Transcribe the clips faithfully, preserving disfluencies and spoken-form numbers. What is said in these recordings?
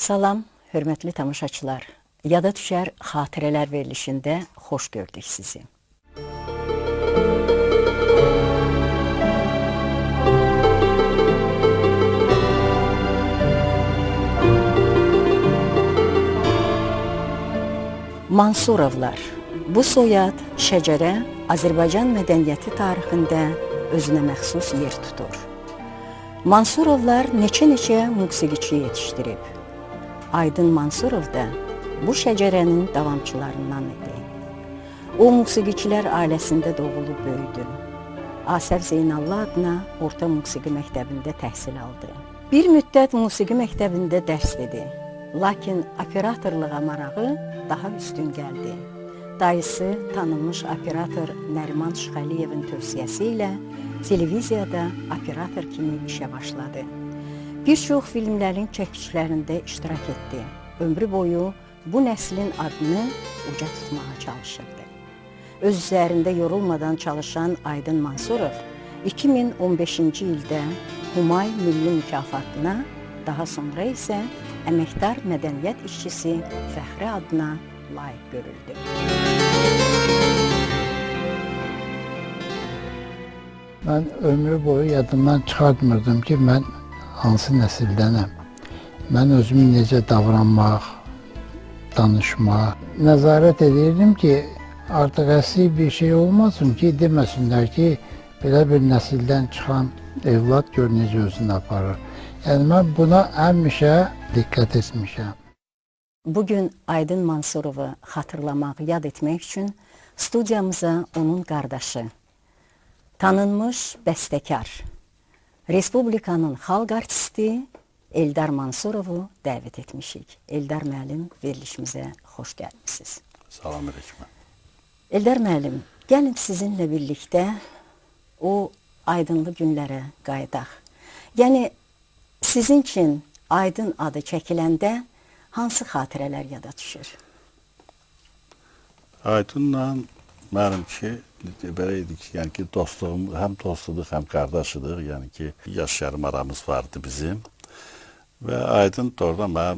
Salam, hörmətli tamaşaçılar. Yada düşər xatirələr verilişində xoş gördük sizi. Mansurovlar. Bu soyad, şəcərə Azərbaycan mədəniyyəti tarixində özünə məxsus yer tutur. Mansurovlar neçə-neçə musiqiçi yetişdirib. Aydın Mansurov da bu şəcərənin davamçılarından idi. O, musiqiçilər ailəsində doğulub böyüdü. Asəf Zeynallı adına Orta Musiqi Məktəbində təhsil aldı. Bir müddət musiqi məktəbində dərs dedi. Lakin operatorluğa marağı daha üstün gəldi. Dayısı tanınmış operator Nəriman Şıxəliyevin tövsiyəsi ilə televiziyada operator kimi işə başladı. Bir çox filmlərin çəkişlərində iştirak etdi. Ömrü boyu bu nəslin adını uca tutmağa çalışırdı. Öz üzərində yorulmadan çalışan Aydın Mansurov iki min on beşinci ildə Humay Milli mükafatına, daha sonra isə əməkdar mədəniyyət işçisi fəxri adına layiq görüldü. Mən ömrü boyu yadımdan çıxartmırdım ki, mən hansı nəsildənəm. Mən özümü necə davranmaq, danışmaq, nəzarət edirdim ki, artıq əsli bir şey olmasın ki, deməsinlər ki, belə bir nəsildən çıxan evlad gör necə özünü aparır. Yəni, mən buna həmişə diqqət etmişəm. Bugün Aydın Mansurovu xatırlamaq, yad etmək üçün studiyamıza onun qardaşı, tanınmış bəstəkar, Respublikanın xalq artisti Eldar Mansurovu dəvət etmişik. Eldar müəllim, verilişimizə xoş gəlmişsiniz. Salam aleyküm. Eldar müəllim, gəlin sizinlə birlikdə o aydınlı günlərə qayıdaq. Yəni, sizin üçün Aydın adı çəkiləndə hansı xatirələr yada düşür? Aydınla mənim ki, belə idi ki, yəni ki, dostluğum, həm dostluq, həm qardaşıdıq, yəni ki, yaş yarım aramız vardı bizim. Və Aydın da orada mənim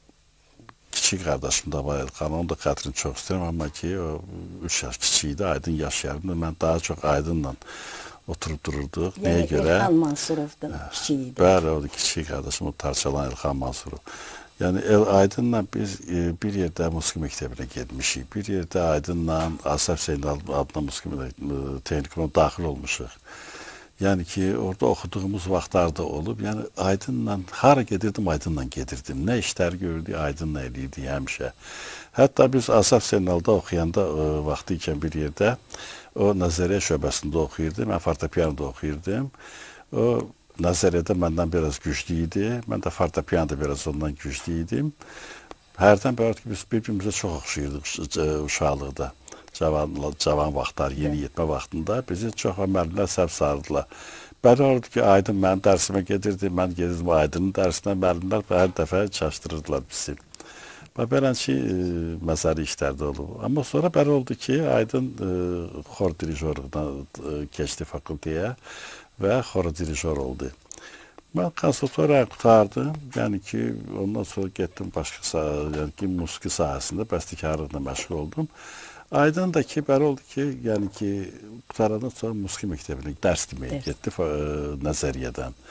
kiçik qardaşım da var, Elxan, onun da xətrini çox istəyirəm, amma ki, o üç yaş kiçik idi, Aydın yaş yarımda, mən daha çox Aydınla oturub dururduq. Nəyə görə? Yəni, Elxan Mansurov da kiçik idi. Bəli, o da kiçik qardaşım, o tarçalan Elxan Mansurov. Yəni, Aydınla biz e, bir yerdə musiqi məktəbinə getmişik. Bir yerdə Aydınla Asəf Zeynallı adına musiqi texnikumuna daxil olmuşuq. Yəni ki, orada oxuduğumuz vaxtlarda olub, yəni Aydınla, hara gedirdim, Aydınla gedirdim. Nə işlər gördük, Aydınla eləyirdik həmişə. Hətta biz Asəf Zeynallıda oxuyanda e, vaxtı ikən bir yerdə, o Nəzəriyyə şöbəsində oxuyurdu, mən fortepianoda oxuyurdum. O, Nəzəriyyədə məndən biraz güclü idi, mən də fortepianoda biraz ondan güclü idim. Hərdən bəli ki, biz bir-birimizə çox oxşuyurduk uşaqlıqda, cavan, cavan vaxtlar, yeni yetmə vaxtında bizi çox müəllimlər səv sardılar. Bəli oldu ki, Aydın mənim dərsimə gedirdi, mən gedirdim Aydının dərsinə, müəllimlər hər dəfə çaşdırırdılar bizi. Belənçi məzəri işlərdə olub. Amma sonra bəli oldu ki, Aydın xor dirijorluqdan keçdi fakültəyə və xor dirijor oldu. Mən konservatoriya qutardım, yəni ki, ondan sonra getdim başqa, yəni ki, musiqi sahəsində bəstəkarlıqla məşğul oldum. Aydın da ki, bəli oldu ki, yəni ki, qutarandan sonra musiqi məktəbinə dərs deməyə getdi Nəzəriyyədən.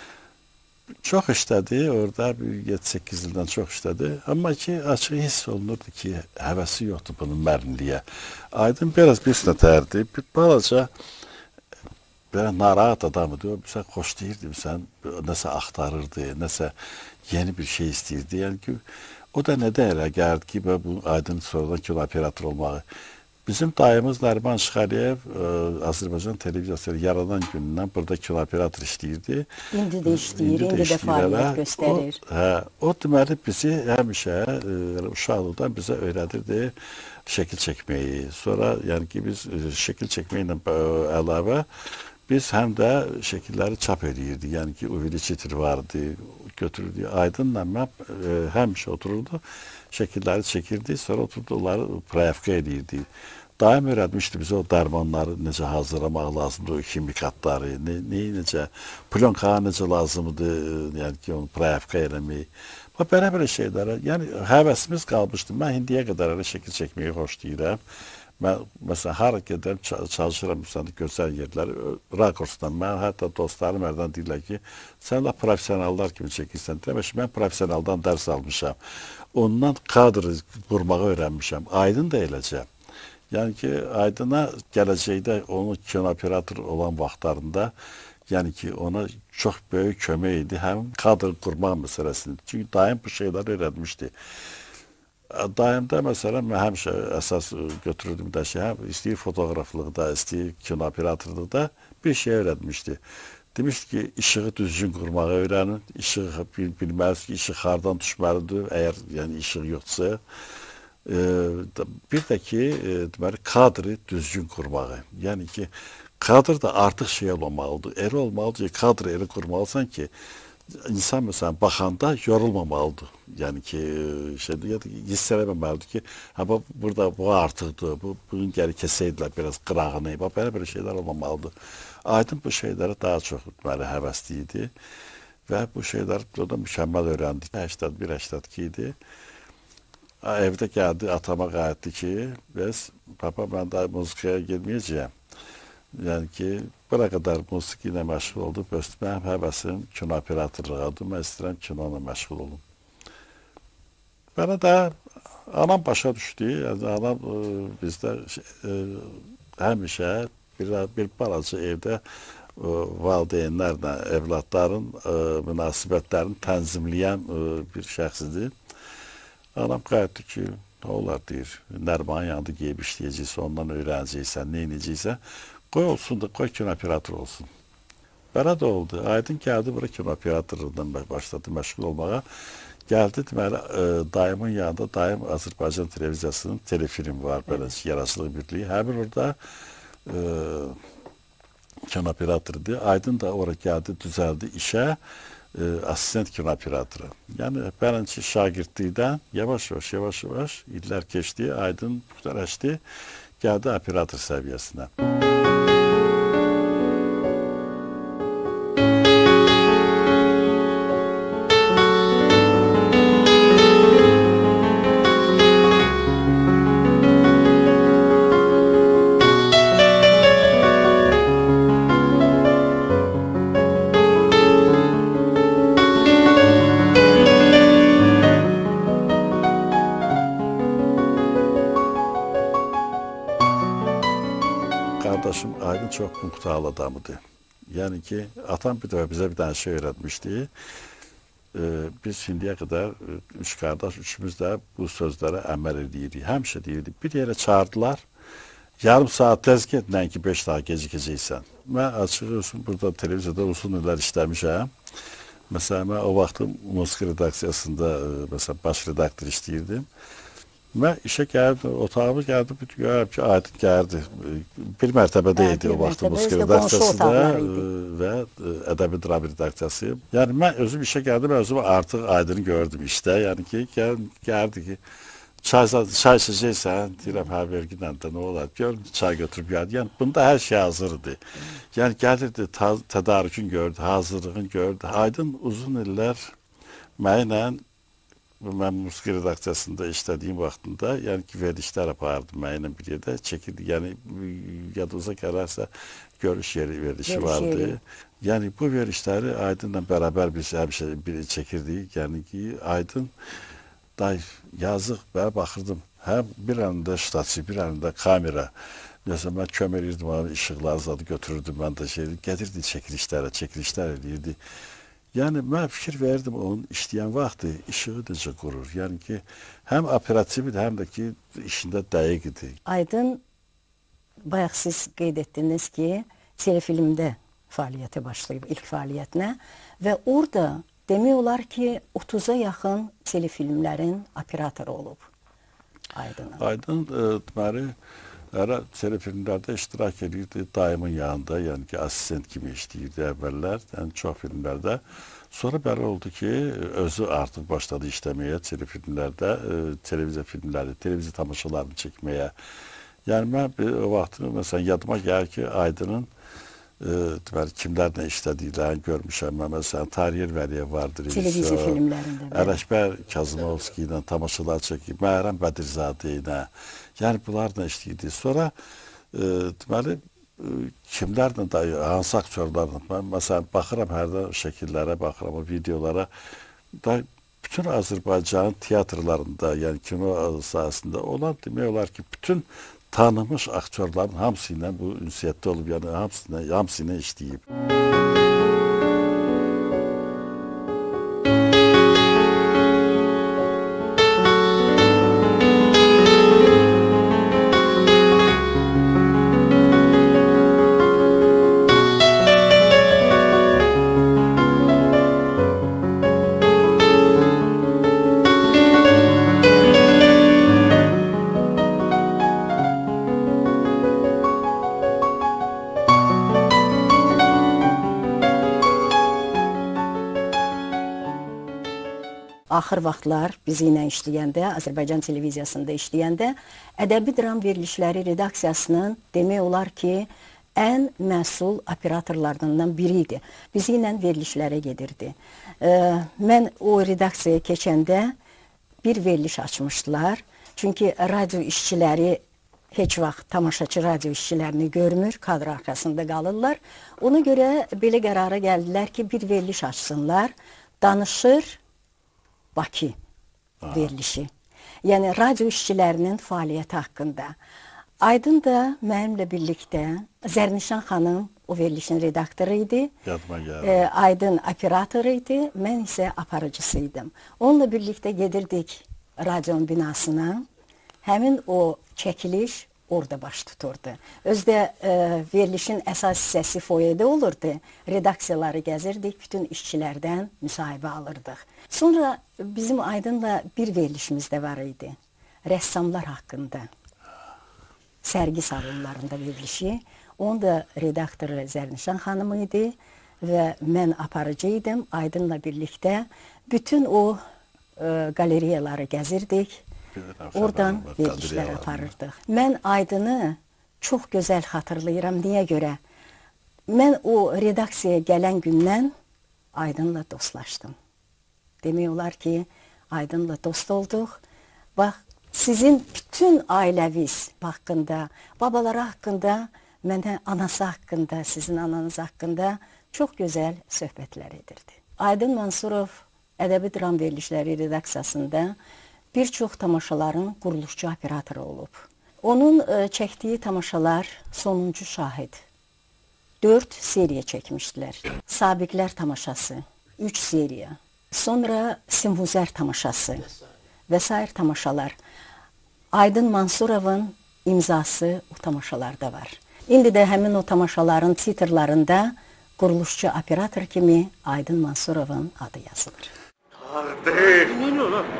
Çox işlədi, orada yeddi səkkiz ildən çox işlədi. Amma ki, açıq hiss olunurdu ki, həvəsi yoxdur bunun müəllimliyə. Aydın biraz bir nətərdi, bir balaca belə narahat adamıdır, sən xoşlayırdı, sən nəsə axtarırdı, nəsə yeni bir şey istəyirdi. Yəni ki, o da nədə elə gəldi ki, bu Aydın sonradan kino operator olmağı. Bizim dayımız Nəriman Şıxəliyev Azərbaycan televiziyası yaradan gündən burada kino operator işləyirdi. İndi də işləyir, indi də fəaliyyət göstərir. O deməli bizi həmişə uşaqlıqdan bizə öyrədirdi şəkil çəkməyi. Sonra yəni ki, biz şəkil çəkməklə əlavə biz həm də şəkilləri çap edirdik. Yəni ki, увеличитель vardı, götürürdük. Aydınla mən həmişə otururdu, şəkilləri çəkirdik, sonra oturdu, onları proyevka edirdik. Daim öyrətmişdi bizə o dərmanları necə hazırlamaq lazımdır, o kimikatları, neyi necə, plyonka necə lazımdır, yəni ki, onu proyevka eləmək. Və belə-belə şeylərə, yəni həvəsimiz qalmışdı. Mən indiyə qədər elə şəkil çəkməyi xoşlayıram. Mən, məsələn, hara gedirəm, çalışıram, məsələn, gözəl yerləri, rakursdan. Mən hətta dostlarım hərdən deyirlər ki, sən la profesionallar kimi çəkirsən. Demək ki, mən profesionaldan dərs almışam. Ondan kadr qurmağı öyrənmişəm. Aydın da eləcə. Yəni ki, Aydına gələcəkdə onun kinooperator olan vaxtlarında, yəni ki, ona çox böyük kömək idi, həm kadr qurmaq məsələsini. Çünki daim bu şeyləri öyrənmişdi. Daimdə, məsələn, mən həmişə əsas götürürdüm də şey, həm istəyir fotoqraflıqda, istəyir kinooperatorluqda bir şey öyrənmişdi. Demişdi ki, işığı düzgün qurmağı öyrənin, işığı bilməlidir ki, işıq hardan düşməlidir, əgər yəni, işıq yoxdursa. E, bir də ki, e, deməli, kadrı düzgün qurmağı. Yəni ki, kadr da artıq şey olmamalıdır. Elə olmalıdır ki, kadrı elə qurmalısan ki, insan məsələn baxanda yorulmamalıdır. Yəni ki, şey, hiss eləməməlidir ki, ha, bu, burada bu artıqdır, bu, bugün gəli kəsəydilər biraz qırağını, belə-belə şeylər olmamalıdır. Aydın bu şeylərə daha çox deməli, həvəsli idi və bu şeyləri burada mükəmməl öyrəndik. səksən bir səksən iki idi. Evdə gəldi, atama qayıtdı ki, bəs, papa, mən daha muzikaya girməyəcəyəm. Yəni ki, bura qədər musiki ilə məşğul oldu, bəs mənim həvəsim kinooperatorluğadır, mən istəyirəm kino ilə məşğul olum. Mənə də anam başa düşdü, yəni anam e, bizdə e, həmişə bir, bir balaca evdə e, valideynlərlə evladların e, münasibətlərini tənzimləyən e, bir şəxsidir. Anam qayıtdı ki, nə olar deyir, Nərmanın yanında geyib işləyəcəksə, ondan öyrənəcəksən, nə inəcəksən, qoy olsun da, qoy kinooperator olsun. Belə də oldu. Aydın gəldi, bura kinooperatorluqdan başladı məşğul olmağa. Gəldi, deməli, e, dayımın yanında, dayım Azərbaycan televiziyasının telefilm var, belə yaradıcılıq birliyi. Həmin orada e, kinooperatordur. Aydın da ora gəldi, düzəldi işə. E, asistent kinooperatorı. Yəni, bələnçi şagirdlikdən yavaş-yavaş, yavaş-yavaş illər keçdi, Aydın güzələşdi, gəldi operator səviyyəsinə. Qardaşım Aydın çox muhtal adamıdır. Yəni ki, atam bir dəfə bizə bir dənə şey öyrətmişdi. Ee, biz şimdiyə qədər, üç qardaş, üçümüz də bu sözlərə əməl edirik. Həmişə deyirdik, bir yerə çağırdılar, yarım saat tez get, nəinki beş daha gecikəcəksən. Mən açığı olsun, burada televiziyada uzun illər işləmişəm. Məsələn, mən o vaxtı musiki redaksiyasında məsələn, baş redaktor işləyirdim. Mən işə gəldim, otağımı gəldim, görürəm ki, Aydın gəldi. Bir mərtəbədə idi o vaxtı musiki redaksiyası da və ədəbi drama redaksiyası. Yəni, mən özüm işə gəldim, özüm artıq Aydını gördüm işdə. Yəni ki, gəl, gəldi ki, çay, çay içəcəksən, deyirəm, hə, verginlə də nə olar, görüm, çay götürüb gəldi. Yəni, bunda hər şey hazırdı. Yəni, gəlirdi, tədarükün gördü, hazırlığın gördü. Aydın uzun illər mənlə mən musiki redaksiyasında işlədiyim vaxtında, yəni ki, verilişlər apardım mənimlə bir yerdə, çəkildi, yəni yadınıza gələrsə görüş yeri verilişi vardı. Yeri. Yəni bu verilişləri Aydınla bərabər biz həmişə bir çəkirdik, yəni ki, Aydın day yazıq, belə baxırdım, həm bir əlində ştatçı, bir əlində kamera, məsələn, mən kömək edirdim, onun işıqları zadı götürürdüm, mən də şey, gedirdi çəkilişlərə, çəkilişlər edirdi. Yəni, mən fikir verdim onun işləyən vaxtı, işığı necə qurur. Yəni ki, həm operativdir, həm də ki, işində dəqiq idi. Aydın, bayaq siz qeyd etdiniz ki, telefilmdə fəaliyyətə başlayıb, ilk fəaliyyətinə və orada demək olar ki, otuza yaxın telefilmlərin operatoru olub Aydın. Aydın, deməli, Əra telefilmlərdə iştirak edirdi dayımın yanında, yəni ki, asistent kimi işləyirdi əvvəllər, yəni çox filmlərdə. Sonra belə oldu ki, özü artıq başladı işləməyə telefilmlərdə, e, televiziya filmləri, televiziya tamaşalarını çəkməyə. Yəni mən bir, o vaxtı, məsələn, yadıma gəlir ki, Aydının deməli, kimlərlə işlədiklərini görmüşəm. Məsələn, Taryer Vəliyev vardır. Televiziya filmlərində. Ələkbər Kazımovski ilə tamaşalar çəkib, Məhrəm Bədirzadə ilə. Yəni, bunlarla işləyirdik. Sonra, deməli, kimlərlə də, hansı aktyorlarla, mən məsələn, baxıram hərdən şəkillərə, baxıram o videolara, da bütün Azərbaycanın teatrlarında, yəni kino sahəsində olan demək olar ki, bütün tanınmış aktyorların hamısı ilə bu ünsiyyətdə olub, yəni hamısı, hamısı ilə işləyib. Axır vaxtlar bizi ilə işləyəndə, Azərbaycan televiziyasında işləyəndə, ədəbi dram verilişləri redaksiyasının demək olar ki, ən məsul operatorlarından biri idi. Bizi ilə verilişlərə gedirdi. Mən o redaksiyaya keçəndə bir veriliş açmışdılar. Çünki radio işçiləri heç vaxt tamaşaçı radio işçilərini görmür, kadr arxasında qalırlar. Ona görə belə qərara gəldilər ki, bir veriliş açsınlar, danışır Bakı verilişi. Yəni, radio işçilərinin fəaliyyəti haqqında. Aydın da mənimlə birlikdə, Zərnişan xanım o verilişin redaktoru idi. E, Aydın operatoru idi, mən isə aparıcısı idim. Onunla birlikdə gedirdik radionun binasına. Həmin o çəkiliş orada baş tuturdu. Özdə e, verilişin əsas hissəsi foyedə olurdu. Redaksiyaları gəzirdik, bütün işçilərdən müsahibə alırdıq. Sonra bizim Aydınla bir verilişimiz də var idi. Rəssamlar haqqında. Sərgi salonlarında verilişi. Onun da redaktoru Zərnişan xanım idi və mən aparıcı idim. Aydınla birlikdə bütün o e, qaleriyaları gəzirdik. Oradan verilişlər aparırdıq. Mən Aydını çox gözəl xatırlayıram. Niyə görə? Mən o redaksiyaya gələn gündən Aydınla dostlaşdım. Demək olar ki, Aydınla dost olduq. Bax, sizin bütün ailəviz haqqında, babaları haqqında, mənə anası haqqında, sizin ananız haqqında çox gözəl söhbətlər edirdi. Aydın Mansurov ədəbi dram verilişləri redaksiyasında bir çox tamaşaların quruluşçu operatoru olub. Onun ə, çəkdiyi tamaşalar sonuncu şahid. Dörd seriya çəkmişdilər. Sabiqlər tamaşası, üç seriya. Sonra Simvuzər tamaşası və sair tamaşalar. Aydın Mansurovun imzası o tamaşalarda var. İndi də həmin o tamaşaların titrlarında quruluşçu operator kimi Aydın Mansurovun adı yazılır. Kardeş! Ne ne lan?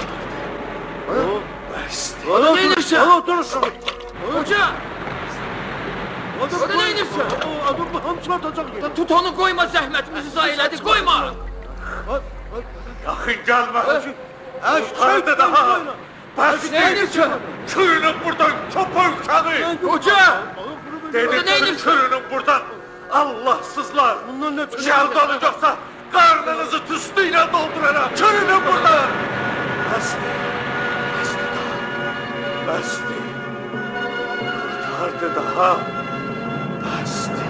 Oğlum ne inirsen? Oğlum dur şunu. Hoca! Orada ne inirsen? Adam bu hamsi atacak. Tut onu koyma zəhmətimizi zayilədi koyma! Yaxın gelme. Yukarıda daha. Bas ne inirsen? Köyünün buradan köpək uşağı. Hoca! Dedim köyünün buradan. Allahsızlar. Şəhid olacaqsa karnınızı tüstüyle doldurarım. Köyünün buradan. Bastı. Bastı daha. Bastı. Kurtardı daha. Bastı.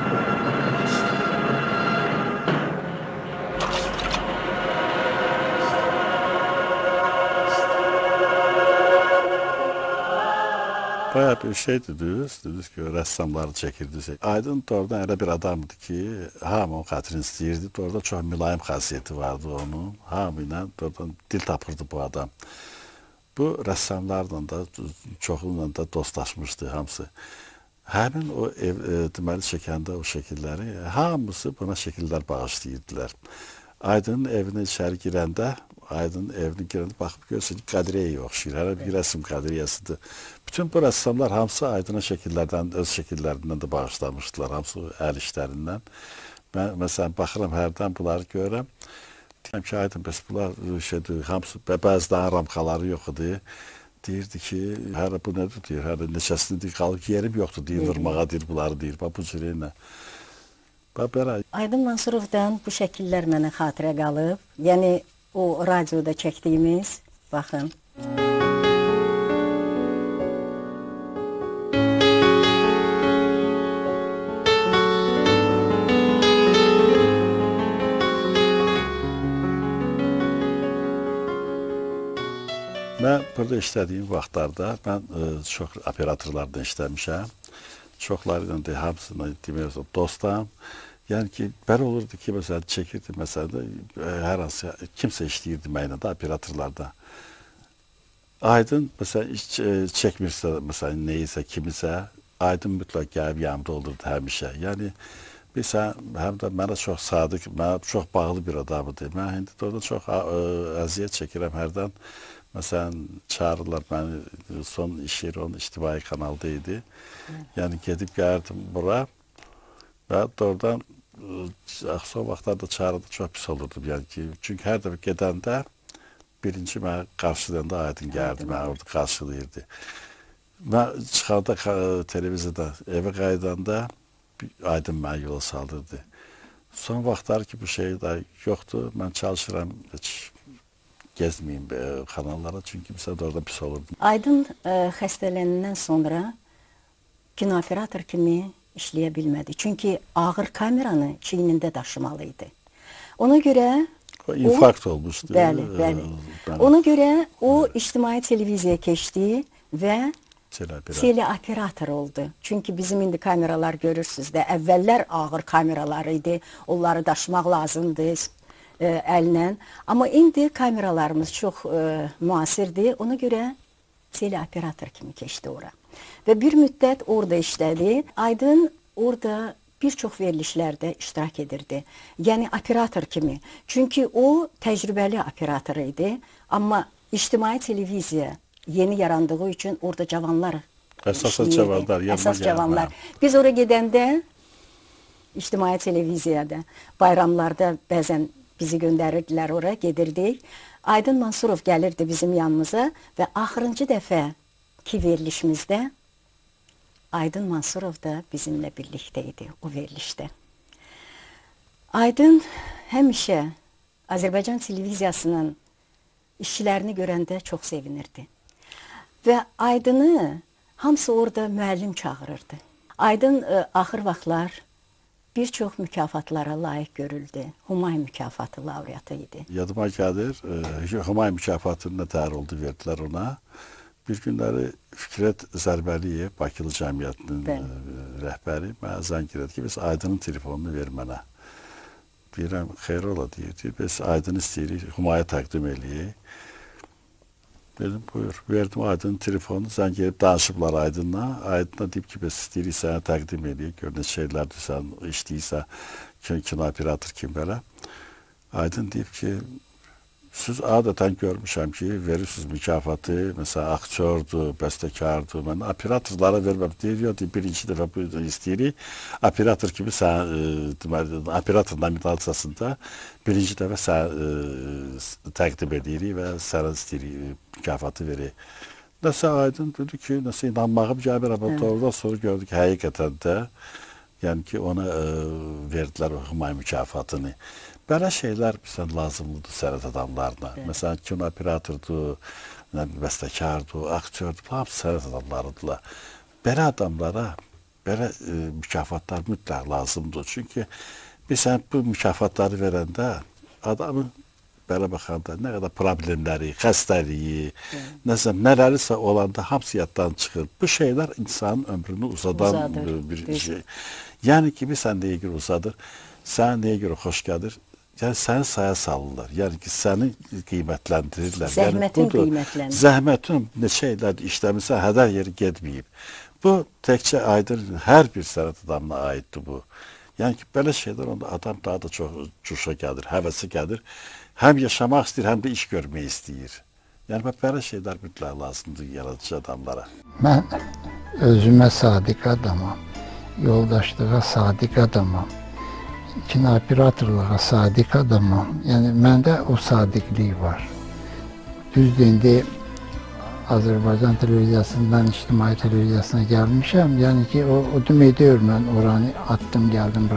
Bayağı bir şey dediniz, dediniz ki rəssamları çəkirdi. Aydın doğrudan elə bir adamdı ki, hamı onun xətrini istəyirdi. Doğrudan çox mülayim xasiyyəti vardı onun. Hamı ilə doğrudan dil tapırdı bu adam. Bu rəssamlarla da, çoxunla da dostlaşmışdı hamısı. Həmin o ev, e, deməli çəkəndə o şəkilləri, hamısı buna şəkillər bağışlayırdılar. Aydın'ın evinə içəri girəndə, Aydın'ın evinə girəndə baxıb görürsən ki, Qadiriyyə oxşayır. Hələ bir rəsm Qadiriyyəsidir. Bütün bu rəssamlar hamısı Aydın'a şəkillərdən, öz şəkillərindən də bağışlamışdılar, hamısı əl işlərindən. Mən, məsələn, baxıram, hərdən bunları görürəm. Deyirəm ki, Aydın, bəs bunlar şeydir, hamısı, bəzidən ramkaları yox idi. Deyirdi ki, hələ bu nədir, deyir, hələ neçəsini deyir, qalıq yerim yoxdur, deyir, vurmağa, deyir, bunları deyir, bax, bu cürə ilə. Bax belə. Aydın Mansurovdan bu şəkillər mənə xatirə qalıb. Yəni o radioda çəkdiyimiz, baxın. Mən burada işlədiyim vaxtlarda mən ə, çox operatorlarla işləmişəm. Çoxlarıyla da hamısına demək dostam. Yəni ki, belə olurdu ki, məsələn, çəkirdi, məsələn, hər hansı kimsə işləyirdi mənə də operatorlarda. Aydın, məsələn, iş çəkmirsə, məsələn, neyisə, kimisə, Aydın mütləq gəlib yanımda olurdu həmişə. Yəni, bilsən, həm də mənə çox sadiq, mənə çox bağlı bir adamıdır. Mən indi orada çox ə, əziyyət çəkirəm hərdən. Məsələn, çağırırlar məni, son iş yeri onun ictimai kanalda idi. Yəni, gedib gəlirdim bura və oradan son vaxtlarda çağırıda çox pis olurdum. Yəni ki, çünki hər dəfə gedəndə birinci mənə qarşılayanda Aydın gəldi, mənə orada qarşılayırdı. Mən çıxanda televiziyada evə qaydanda Aydın mənə yola saldırdı. Son vaxtlar ki, bu şey də yoxdur, mən çalışıram heç gezməyim kanallara, çünki məsələn orada pis olurdu. Aydın ə, xəstələnəndən sonra kinooperator kimi işləyə bilmədi. Çünki ağır kameranı çiynində daşımalı idi. Ona görə... O infarkt o, olmuşdu. Bəli, bəli. Ə, Ona görə o ictimai televiziyaya keçdi və teleoperator oldu. Çünki bizim indi kameralar görürsünüz də, əvvəllər ağır kameralar idi, onları daşımaq lazımdır. Ə, əllə. Amma indi kameralarımız çox ə, müasirdir. Ona görə teleoperator kimi keçdi ora. Və bir müddət orada işlədi. Aydın orada bir çox verilişlərdə iştirak edirdi. Yəni operator kimi. Çünki o təcrübəli operator idi. Amma ictimai televiziya yeni yarandığı üçün orada cavanlar Əsas cavanlar. Əsas cavanlar. Biz ora gedəndə ictimai televiziyada, bayramlarda bəzən bizi göndərirdilər ora, gedirdik. Aydın Mansurov gəlirdi bizim yanımıza və axırıncı dəfə ki verilişimizdə Aydın Mansurov da bizimlə birlikdə idi o verilişdə. Aydın həmişə Azərbaycan televiziyasının işçilərini görəndə çox sevinirdi. Və Aydını hamısı orada müəllim çağırırdı. Aydın ə, axır vaxtlar bir çox mükafatlara layiq görüldü. Humay mükafatı laureatı idi. Yadıma gəlir, e, Humay mükafatını təhər oldu, verdilər ona. Bir günləri Fikrət Zərbəliyev, Bakılı Cəmiyyətinin e, rəhbəri mənə zəng elədi ki, biz Aydının telefonunu ver mənə. Deyirəm, xeyr ola deyirdi, biz Aydın istəyirik, Humaya təqdim eləyik. Dedim, buyur. Verdim Aydın'ın telefonunu, sən gelib danışıblar Aydın'la. Aydın'a deyib ki, biz istəyirik sənə təqdim eləyək. Gör nə şeylərdir, sən işləyirsə, kino operator kim belə. Aydın deyib ki, siz adətən görmüşəm ki, verirsiniz mükafatı, məsələn, aktyordur, bəstəkardır. Mən operatorlara verməm. Deyir, yox, birinci dəfə bu istəyirik. Operator kimi sən, e, deməli, operator nominasiyasında birinci dəfə sən e, təqdim edirik və sənə istəyirik mükafatı veririk. Nəsə Aydın dedi ki, nəsə inanmağım gəlir, amma oradan sonra gördük ki, həqiqətən də, yəni ki, ona e, verdilər o Humay mükafatını. Belə şeylər bizdən lazımlıdır sənət adamlarına. Evet. Məsələn, kino operatordur, bəstəkardır, aktyordur, hamısı sənət adamlarıdırlar. Belə adamlara belə e, mükafatlar mütləq lazımdır. Çünki biz bu mükafatları verəndə adamın belə baxanda nə qədər problemləri, xəstəliyi, evet. nəsə nələrisə olanda hamısı yaddan çıxır. Bu şeylər insanın ömrünü uzadan uzadır, bir değil. Şey. Yəni ki, bir sən nəyə görə uzadır, sən nəyə görə xoş gəlir, yəni səni saya salırlar. Yəni ki, səni qiymətləndirirlər. Zəhmətin yəni, qiymətləndirir. Zəhmətin neçə illər işləmirsə, hədər yeri getməyib. Bu, təkcə Aydın hər bir sənət adamına aiddir bu. Yəni ki, belə şeylər onda adam daha da çox cuşa gəlir, həvəsi gəlir. Həm yaşamaq istəyir, həm də iş görmək istəyir. Yəni, belə şeylər mütləq lazımdır yaradıcı adamlara. Mən özümə sadiq adamam, yoldaşlığa sadiq adamam. Kinooperatorluğa sadiq adamam. Yəni, məndə o sadiqlik var. Düzdür, indi Azərbaycan televiziyasından ictimai televiziyasına gəlmişəm. Yəni ki, o, o demək deyir, mən oranı attım, gəldim bura.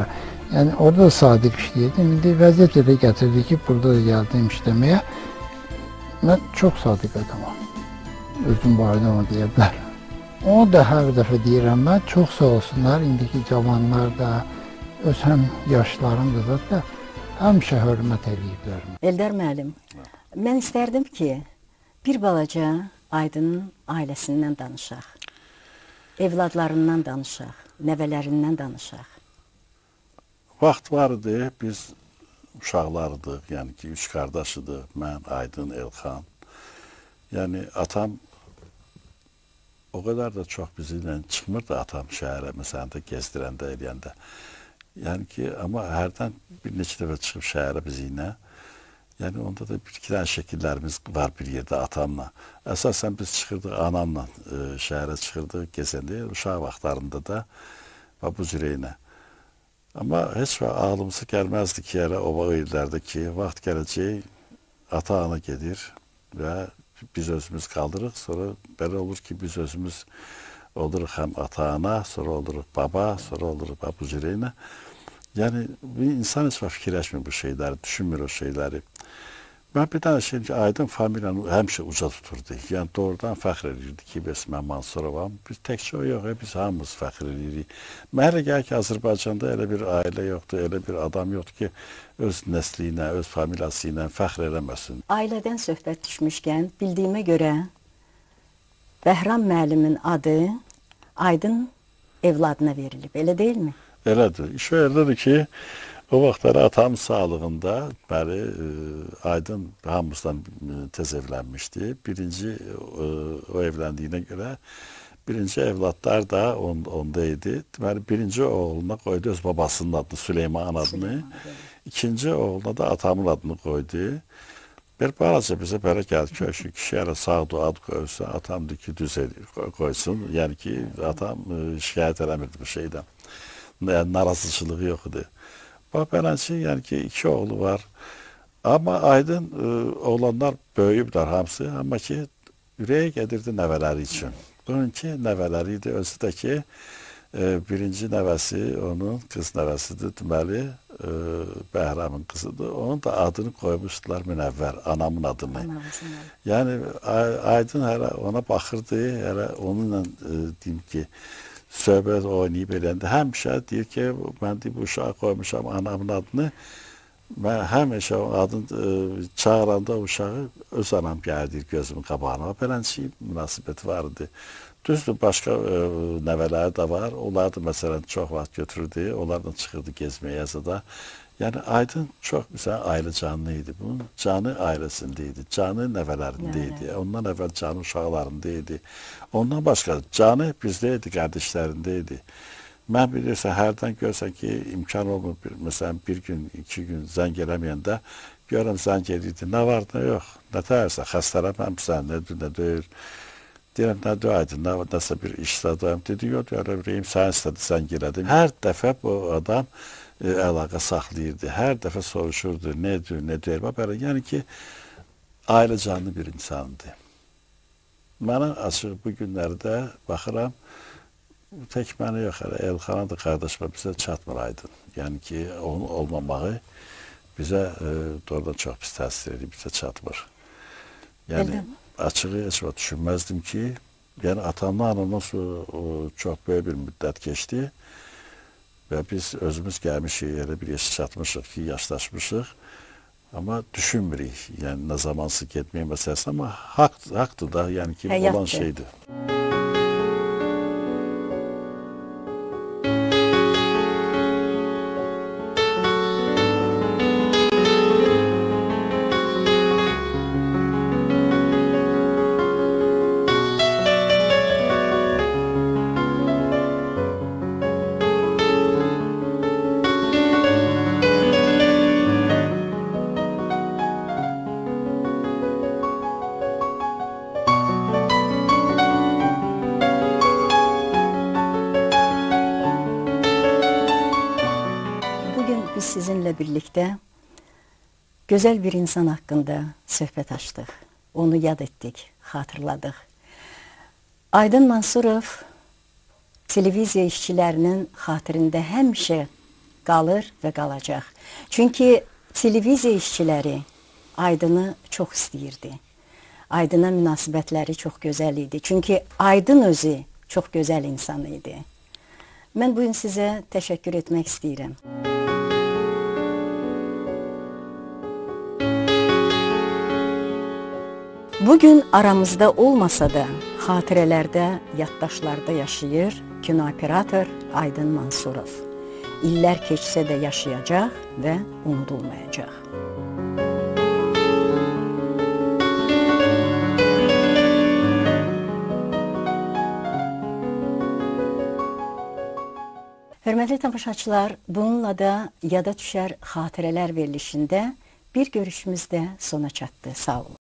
Yəni orada da sadiq işləyirdim. İndi vəziyyət elə gətirdi ki, burada da gəldim işləməyə. Mən çox sadiq adamam. Özüm barədə onu deyə bilərəm. Onu da hər dəfə deyirəm mən, çox sağ olsunlar, indiki cavanlar da, öz həm yaşlarım da da həmişə hörmət eləyiblər. Eldar müəllim, mən istərdim ki, bir balaca Aydının ailəsindən danışaq, evladlarından danışaq, nəvələrindən danışaq. Vaxt vardı, biz uşaqlardıq, yəni ki, üç qardaşıdıq, mən, Aydın, Elxan. Yəni atam o qədər də çox bizimlə çıxmırdı atam şəhərə, məsələn də gezdirəndə, eləyəndə. Yəni ki, amma hərdən bir neçə dəfə çıxıb şəhərə bizimlə. Yəni onda da bir-iki dənə şəkillərimiz var bir yerdə atamla. Əsasən biz çıxırdıq anamla, e, şəhərə çıxırdıq, gezəndə, uşaq vaxtlarında da və bu cürəyinə. Amma heç vaxt ağlımıza gəlməzdi ki, elə o illərdə ki, vaxt gələcək, ata-ana gedir və biz özümüz qaldırıq, sonra belə olur ki, biz özümüz oluruq həm ata-ana, sonra oluruq baba, sonra oluruq bu cürəyinə. Yəni, bir insan heç vaxt fikirləşmir bu şeyləri, düşünmür o şeyləri. Mən bir dənə şey ki, Aydın familiyanı həmişə uca tuturdu. Yəni, doğrudan fəxr edirdi ki, bəs mən Mansurovam. Biz təkcə o yox, biz hamımız fəxr edirik. Mən elə gəl ki, Azərbaycanda elə bir ailə yoxdur, elə bir adam yoxdur ki, öz nəsli ilə, öz familiyası ilə fəxr eləməsin. Ailədən söhbət düşmüşkən, bildiyimə görə Bəhram müəllimin adı Aydın evladına verilib, elə deyilmi? Elədir. İş verilir ki, o vaxtları atamın sağlığında bəli, Aydın hamımızdan tez evlənmişdi. Birinci o evləndiyinə görə birinci evladlar da onda idi. Deməli, birinci oğluna qoydu öz babasının adını, Süleyman adını. İkinci oğluna da atamın adını qoydu. Bir balaca bizə belə gəldi ki, şu kişi hələ sağdı ad qoyursa, atam deyir ki, düz qoysun. Yəni ki, atam şikayət eləmirdi bu şeydən. Yəni, narazıçılığı yox idi. Bax, beləncə, yəni ki, iki oğlu var. Amma Aydın oğlanlar böyüyüblər hamısı, amma ki, ürəyə gedirdi nəvələri üçün. Bununki nəvələri idi, özü də ki, birinci nəvəsi onun qız nəvəsidir, deməli, Bəhramın qızıdır. Onun da adını qoymuşdular Münəvvər, anamın adını. Yəni, Aydın hələ ona baxırdı, hələ onunla deyim ki, söhbət oynayıb eləyəndə həmişə deyir ki, mən deyib, uşağı qoymuşam anamın adını. Mən həmişə o adını çağıranda uşağı öz anam gəldir gözümün qabağına. Beləncə münasibəti var idi. Düzdür, başqa nəvələri də var. Onlar da məsələn çox vaxt götürürdü. Onlarla çıxırdı gezməyə yazıda. Yəni Aydın çox məsələn ailə canlı idi. Bunun canı ailəsində idi. Canı nəvələrində idi. Ondan əvvəl canı uşaqlarında idi. Ondan başqa canı bizdə idi, qardaşlarında idi. Mən bilirsən, hərdən görsən ki, imkan olmur, məsələn, bir gün, iki gün zəng eləməyəndə, görəm zəng edirdi, nə var, nə yox, nə tərsən, xəstələnməmsən, nə nə deyir, deyirəm, nə deyəydin, nəsə bir işlədəyəm, dedi, yox, deyirəm, sən istədi, zəng elədim. Hər dəfə bu adam əlaqə saxlayırdı, hər dəfə soruşurdu, nə deyir, nə deyir, belə, yəni ki, ailə canlı bir insandı. Mənə açıq bu günlərdə baxıram, tək mənə yox, hələ Elxana da qardaşıma bizə çatmır Aydın. Yəni ki, onun olmamağı bizə doğrudan çox pis təsir edir, bizə çatmır. Yəni, açığı heç vaxt düşünməzdim ki, yəni atamla anamdan sonra çox böyük bir müddət keçdi və biz özümüz gəlmişik, elə bir yaşı çatmışıq ki, yaşlaşmışıq. Amma düşünmürük, yəni nə zamansız getməyə məsələsi, amma haqdır da, yəni ki, olan şeydir. Sizinlə birlikdə gözəl bir insan haqqında söhbət açdıq. Onu yad etdik, xatırladıq. Aydın Mansurov televiziya işçilərinin xatirində həmişə qalır və qalacaq. Çünki televiziya işçiləri Aydını çox istəyirdi. Aydına münasibətləri çox gözəl idi. Çünki Aydın özü çox gözəl insan idi. Mən bugün sizə təşəkkür etmək istəyirəm. Bugün aramızda olmasa da, xatirələrdə, yaddaşlarda yaşayır kinooperator Aydın Mansurov. İllər keçsə də yaşayacaq və unudulmayacaq. Hörmətli tamaşaçılar, bununla da Yada Düşər Xatirələr verilişində bir görüşümüz də sona çatdı. Sağ olun.